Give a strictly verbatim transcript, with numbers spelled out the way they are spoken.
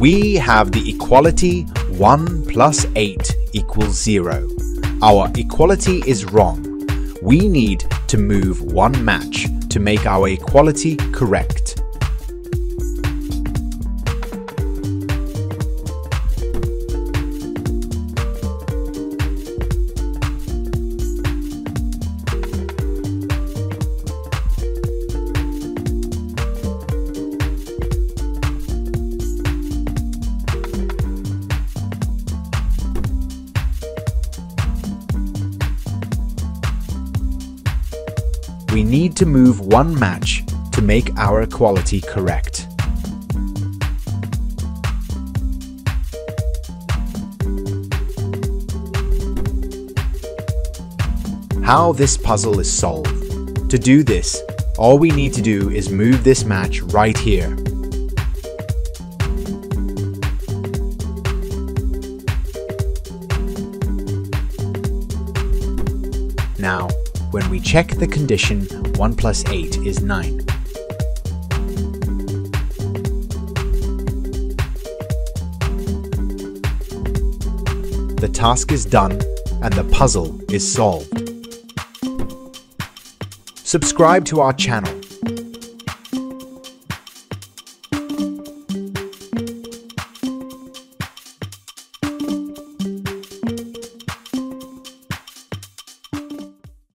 We have the equality one plus eight equals zero. Our equality is wrong. We need to move one match to make our equality correct. We need to move one match to make our equality correct. How this puzzle is solved. To do this, all we need to do is move this match right here. Now, when we check the condition, one plus eight is nine. The task is done and the puzzle is solved. Subscribe to our channel